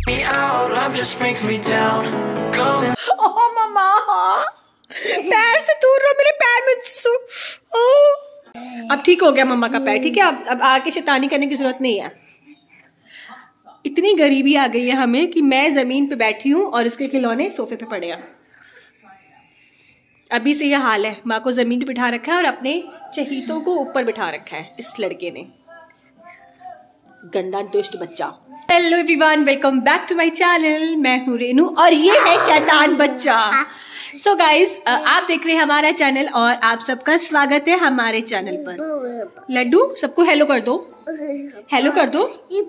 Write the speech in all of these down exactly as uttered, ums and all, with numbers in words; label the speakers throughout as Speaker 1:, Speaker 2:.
Speaker 1: ओह मम्मा, पैर से दूर रहो, मेरे पैर में सु... अब ठीक हो गया मम्मा का पैर, ठीक है। अब अब आके शैतानी करने की जरूरत नहीं है। इतनी गरीबी आ गई है हमें कि मैं जमीन पे बैठी हूँ और इसके खिलौने सोफे पे पड़े हैं। अभी से यह हाल है, माँ को जमीन पे बिठा रखा है और अपने चहीतों को ऊपर बिठा रखा है इस लड़के ने। गंदा दुष्ट बच्चा। Hello everyone, welcome back to my channel. मैं हूँ रेनू और ये है शैतान बच्चा। सो so गाइस, आप देख रहे हैं हमारा चैनल और आप सबका स्वागत है हमारे चैनल पर। लड्डू, सबको हेलो कर दो, हेलो कर दो।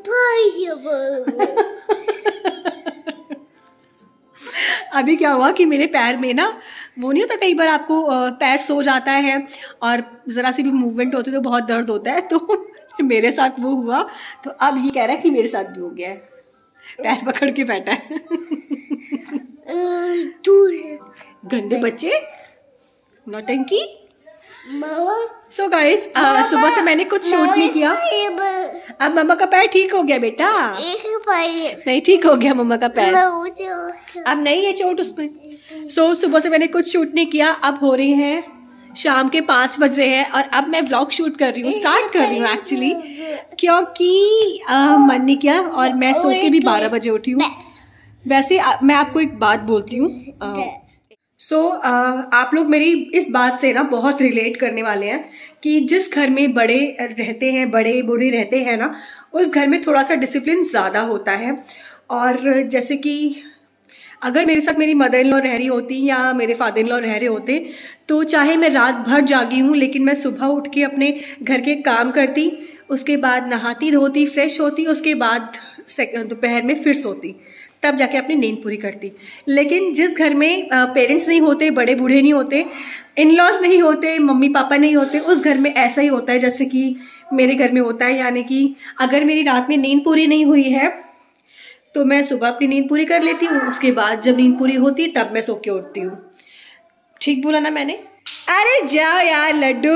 Speaker 1: अभी क्या हुआ कि मेरे पैर में ना, वो नहीं होता कई बार आपको पैर सो जाता है और जरा सी भी मूवमेंट होती है तो बहुत दर्द होता है, तो मेरे साथ वो हुआ। तो अब ये कह रहा है कि मेरे साथ भी हो गया है, पैर पकड़ के बैठा है। गंदे बच्चे, नौटंकी। सो गाइस, सुबह से मैंने कुछ शूट नहीं किया। अब मम्मा का पैर ठीक हो गया बेटा? नहीं, ठीक हो गया मम्मा का पैर, अब नहीं है चोट उसमें। सो so, सुबह से मैंने कुछ शूट नहीं किया। अब हो रही है शाम के पाँच बज रहे हैं और अब मैं व्लॉग शूट कर रही हूँ, स्टार्ट कर रही हूँ एक्चुअली, क्योंकि आ, मन नहीं किया और मैं सो के भी बारह बजे उठी हूँ। वैसे आ, मैं आपको एक बात बोलती हूँ। सो so, आप लोग मेरी इस बात से ना बहुत रिलेट करने वाले हैं कि जिस घर में बड़े रहते हैं, बड़े बूढ़े रहते हैं ना, उस घर में थोड़ा सा डिसिप्लिन ज़्यादा होता है। और जैसे कि अगर मेरे साथ मेरी मदर इन लॉ रह रही होती या मेरे फादर इन लॉ रह रहे होते, तो चाहे मैं रात भर जागी हूँ लेकिन मैं सुबह उठ के अपने घर के काम करती, उसके बाद नहाती धोती, फ्रेश होती, उसके बाद दोपहर में फिर सोती, तब जाके अपनी नींद पूरी करती। लेकिन जिस घर में पेरेंट्स नहीं होते, बड़े बूढ़े नहीं होते, इन लॉज नहीं होते, मम्मी पापा नहीं होते, उस घर में ऐसा ही होता है जैसे कि मेरे घर में होता है। यानी कि अगर मेरी रात में नींद पूरी नहीं हुई है तो मैं सुबह अपनी नींद पूरी कर लेती हूँ, उसके बाद जब नींद पूरी होती है तब मैं सो के उठती हूँ। ठीक बोला ना मैंने? अरे जाओ यार लड्डू,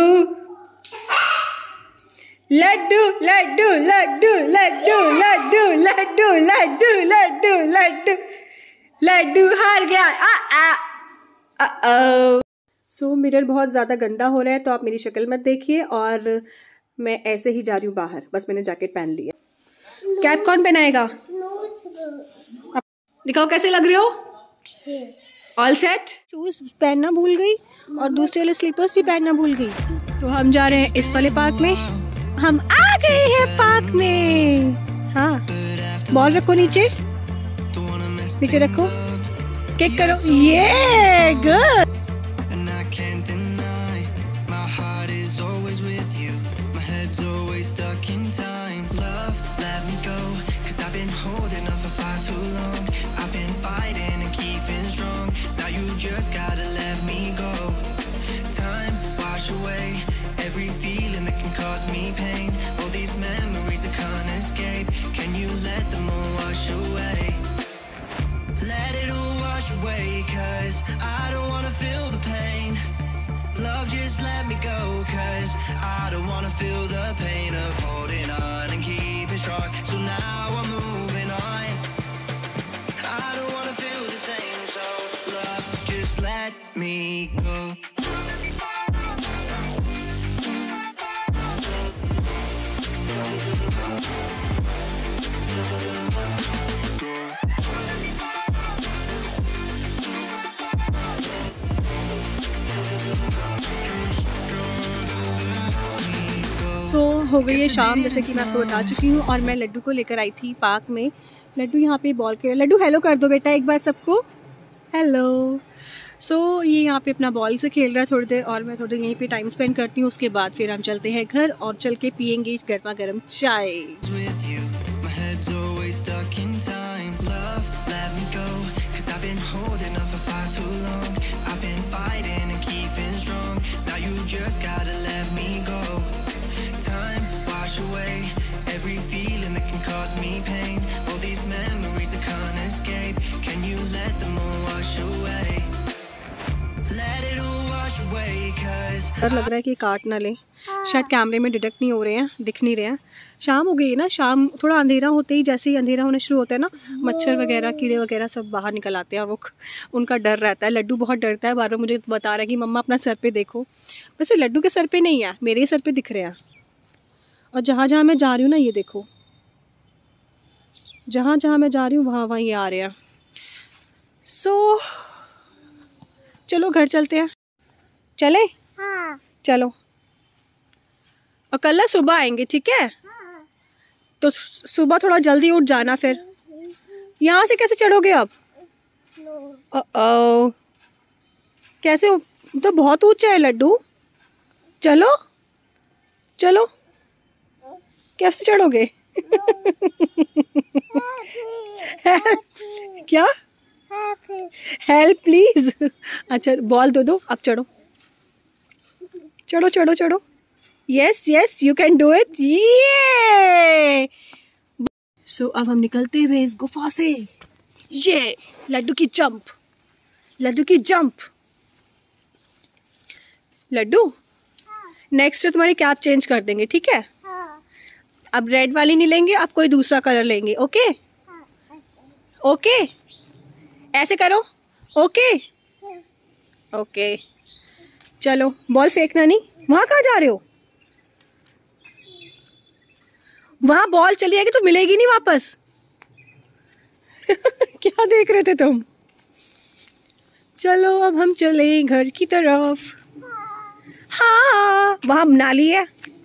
Speaker 1: लड्डू लड्डू लड्डू लड्डू लड्डू लड्डू लड्डू लड्डू लड्डू लड्डू हार गया। आ आ आ सो मिरर बहुत ज्यादा गंदा हो रहा है तो आप मेरी शक्ल मत देखिए, और मैं ऐसे ही जा रही हूँ बाहर। बस मैंने जैकेट पहन लिया। कैप कौन पहनाएगा? दिखाओ कैसे लग रहे हो? All set. शूज पहनना भूल गई और दूसरे वाले स्लीपर्स भी पहनना भूल गई। तो हम जा रहे हैं इस वाले पार्क में। हम आ गए हैं पार्क में। हाँ, बॉल रखो नीचे, नीचे रखो, किक करो। ये good.
Speaker 2: Just gotta let me go. Time wash away every feeling that can cause me pain. All these memories I can't escape. Can you let them all wash away? Let it all wash away, 'cause I don't wanna feel the pain. Love, just let me go, 'cause I don't wanna feel the pain of holding on and keeping strong. So now I'm moving on. I don't wanna feel the same, so love, just let me go.
Speaker 1: So so, हो गई है शाम, जैसे कि मैं आपको बता चुकी हूँ, और मैं लड्डू को लेकर आई थी पार्क में। लड्डू यहाँ पे बॉल खेल। लड्डू हेलो कर दो बेटा एक बार सबको, हेलो। सो so, ये यहाँ पे अपना बॉल से खेल रहा है थोड़ी देर, और मैं थोड़ी देर यहीं पे टाइम स्पेंड करती हूँ। उसके बाद फिर हम चलते हैं घर और चल के पियेंगे गर्मा गर्म चाय।
Speaker 2: Every feeling that can cause me pain. All these memories I can't escape. Can you let them all wash away? Let it all wash away, 'cause is.
Speaker 1: डर लग रहा है कि काट ना ले, शायद कैमरे में डिटेक्ट नहीं हो रहे हैं, दिख नहीं रहे हैं। शाम हो गई ना, शाम थोड़ा अंधेरा होते ही, जैसे ही अंधेरा होना शुरू होता है ना, मच्छर वगैरह कीड़े वगैरह सब बाहर निकल आते हैं और वो उनका डर रहता है। लड्डू बहुत डरता है, बार बार मुझे बता रहा है कि मम्मा अपना सर पे देखो। वैसे लड्डू के सर पे नहीं है, मेरे सर पे दिख रहे हैं। और जहाँ जहाँ मैं जा रही हूँ ना, ये देखो, जहाँ जहाँ मैं जा रही हूँ वहाँ वहाँ ये आ रहे हैं। सो चलो घर चलते हैं। चले? हाँ। चलो, और कल ना सुबह आएंगे, ठीक है? हाँ। तो सुबह थोड़ा जल्दी उठ जाना। फिर यहाँ से कैसे चढ़ोगे अब? ओ, कैसे? तो बहुत ऊंचा है लड्डू। चलो चलो, कैसे चढ़ोगे? क्या? Help please. अच्छा बॉल दो दो, अब चढ़ो चढ़ो चढ़ो चढ़ो। Yes yes, you can do it. ये सो अब हम निकलते हुए इस गुफा से। ये लड्डू की जंप, लड्डू की जंप। लड्डू, नेक्स्ट से तुम्हारी कैप चेंज कर देंगे, ठीक है? हाँ। अब रेड वाली नहीं लेंगे, अब कोई दूसरा कलर लेंगे। ओके? हाँ। ओके, ऐसे करो। ओके ओके, चलो बॉल फेंकना नहीं। वहां कहाँ जा रहे हो? वहां बॉल चली जाएगी तो मिलेगी नहीं वापस। क्या देख रहे थे तुम? चलो अब हम चले घर की तरफ। हाँ, वहां नाली है,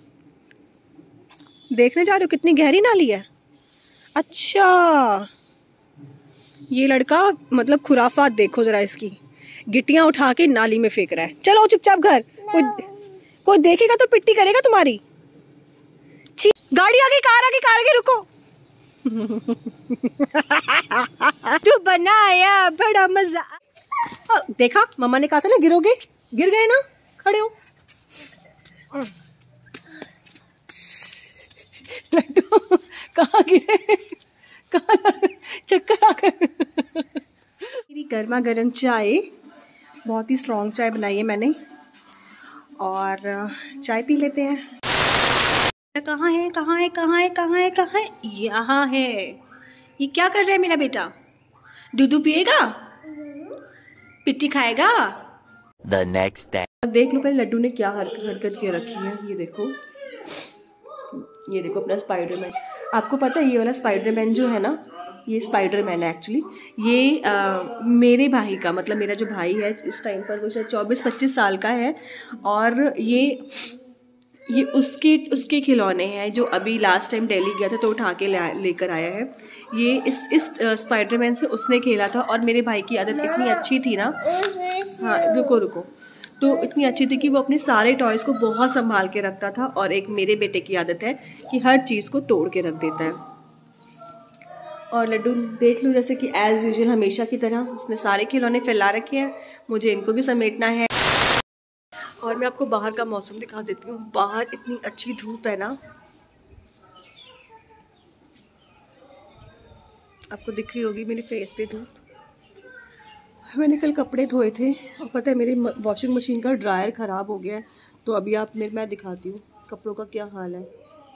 Speaker 1: देखने जा रहे हो कितनी गहरी नाली है? अच्छा, ये लड़का मतलब खुराफात देखो जरा इसकी, गिट्टियां उठा के नाली में फेंक रहा है। चलो चुपचाप घर, कोई कोई देखेगा तो पिट्टी करेगा तुम्हारी। गाड़ी आ गई, कार आ गई, कार आ गई, रुको। तू बनाया बड़ा मजा। देखा, मम्मा ने कहा था ना गिरोगे, गिर गए ना, खड़े हो। लड्डू कहाँ गिरे, कहाँ चक्कर आ गए। मेरी गर्मा गर्म चाय, बहुत ही स्ट्रॉन्ग चाय बनाई है मैंने, और चाय पी लेते हैं। कहाँ है कहाँ है कहाँ है कहाँ है कहाँ है? यहाँ है। ये क्या कर रहा है मेरा बेटा? दूध पिएगा, पिट्टी खाएगा।
Speaker 2: The next day.
Speaker 1: देख लो पहले लड्डू ने क्या हरकत हरकत के रखी है। ये देखो, ये देखो अपना स्पाइडरमैन। आपको पता है ये वाला स्पाइडरमैन जो है ना, ये स्पाइडरमैन है एक्चुअली। ये आ, मेरे भाई का, मतलब मेरा जो भाई है इस टाइम पर वो शायद चौबीस पच्चीस साल का है, और ये ये उसके उसके खिलौने हैं जो अभी लास्ट टाइम दिल्ली गया था तो उठा के लेकर आया है। ये इस इस स्पाइडरमैन से उसने खेला था, और मेरे भाई की आदत इतनी अच्छी थी ना। हाँ रुको रुको, तो इतनी अच्छी थी कि वो अपने सारे टॉयज़ को बहुत संभाल के रखता था, और एक मेरे बेटे की आदत है कि हर चीज़ को तोड़ के रख देता है। और लड्डू देख लूँ जैसे कि एज यूजुअल हमेशा की तरह उसने सारे खिलौने फैला रखे हैं, मुझे इनको भी समेटना है। और मैं आपको बाहर का मौसम दिखा देती हूँ। बाहर इतनी अच्छी धूप है ना, आपको दिख रही होगी मेरे फेस पे धूप। मैंने कल कपड़े धोए थे, और पता है मेरी वॉशिंग मशीन का ड्रायर ख़राब हो गया है, तो अभी आप मेरे मैं दिखाती हूँ कपड़ों का क्या हाल है।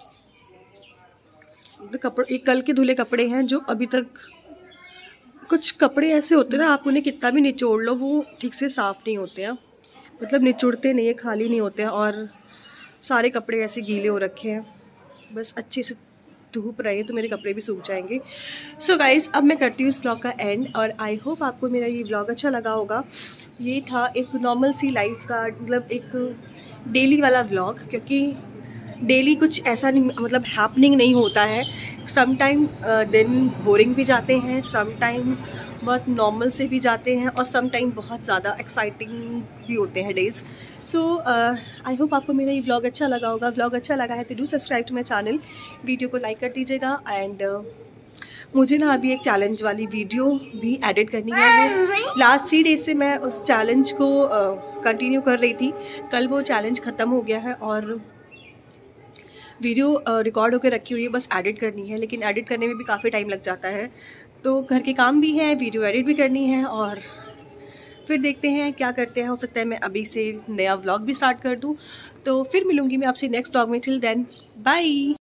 Speaker 1: कपड़े एक कल के धुले कपड़े हैं जो अभी तक, कुछ कपड़े ऐसे होते हैं ना, आप उन्हें कितना भी निचोड़ लो वो ठीक से साफ़ नहीं होते हैं, मतलब निचुड़ते नहीं है, खाली नहीं होते हैं, और सारे कपड़े ऐसे गीले हो रखे हैं। बस अच्छे से धूप रहे तो मेरे कपड़े भी सूख जाएंगे। सो so गाइज़, अब मैं करती हूँ इस व्लॉग का एंड, और आई होप आपको मेरा ये व्लॉग अच्छा लगा होगा। ये था एक नॉर्मल सी लाइफ का, मतलब एक डेली वाला व्लॉग, क्योंकि डेली कुछ ऐसा नहीं, मतलब हैपनिंग नहीं होता है। सम टाइम दिन बोरिंग भी जाते हैं, सम टाइम बहुत नॉर्मल से भी जाते हैं, और सम टाइम बहुत ज़्यादा एक्साइटिंग भी होते हैं डेज। सो आई होप आपको मेरा ये व्लॉग अच्छा लगा होगा। व्लॉग अच्छा लगा है तो do subscribe to my channel, video को लाइक कर दीजिएगा। एंड uh, मुझे ना अभी एक चैलेंज वाली वीडियो भी एडिट करनी है। लास्ट थ्री डेज से मैं उस चैलेंज को कंटिन्यू uh, कर रही थी। कल वो चैलेंज ख़त्म हो गया है, और वीडियो रिकॉर्ड होकर रखी हुई है, बस एडिट करनी है। लेकिन एडिट करने में भी काफ़ी टाइम लग जाता है, तो घर के काम भी है, वीडियो एडिट भी करनी है, और फिर देखते हैं क्या करते हैं। हो सकता है मैं अभी से नया व्लॉग भी स्टार्ट कर दूँ। तो फिर मिलूंगी मैं आपसे नेक्स्ट व्लॉग में। Till then bye.